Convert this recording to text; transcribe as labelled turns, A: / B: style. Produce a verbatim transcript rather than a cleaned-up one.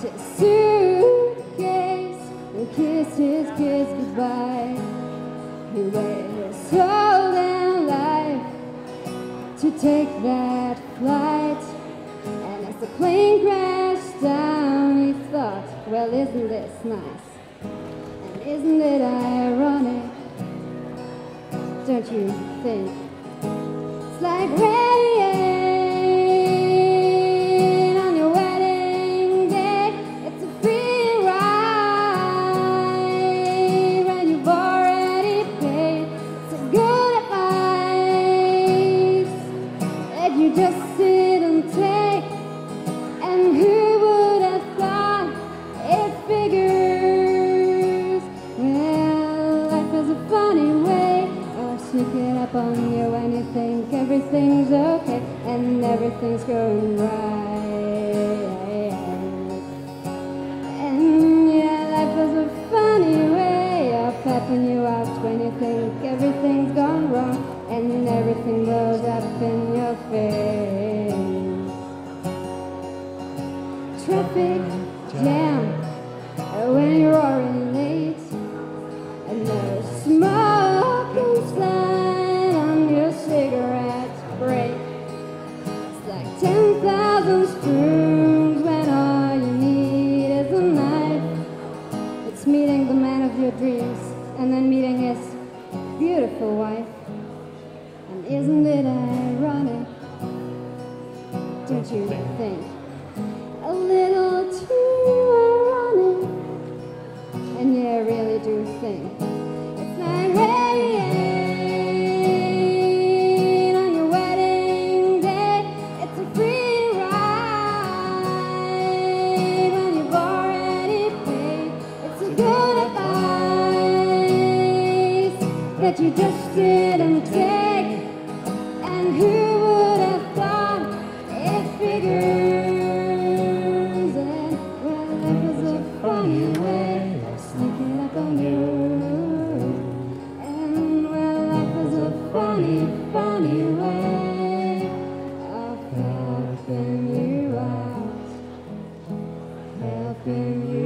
A: his suitcase and kissed his kids goodbye. He waited his whole damn life to take that flight. And as the plane crashed down, he thought, well, isn't this nice? And isn't it ironic? Don't you think? It's like rain on your wedding day. It's a free ride when you've already paid. It's a good advice that you just sit and take. And who would have thought it figures? Well, life is a funny way of sneaking up on you when you think everything's okay and everything's going right. And yeah, life is a funny way of pepping you out when you think everything's gone wrong and everything blows up in your face. Traffic jam when you're already late, and there's smoke and slide on your cigarette break. It's like ten thousand spoons when all you need is a knife. It's meeting the man of your dreams and then meeting his beautiful wife. And isn't it ironic? Don't you think? A little too ironic. And yeah, I really do think it's like rain on your wedding day. It's a free ride when you've already paid. It's a good advice that you just sit and take. And who would have thought it figures? And well, life is a funny way of sneaking up on you. And well, life is a funny, funny way of helping you out, helping you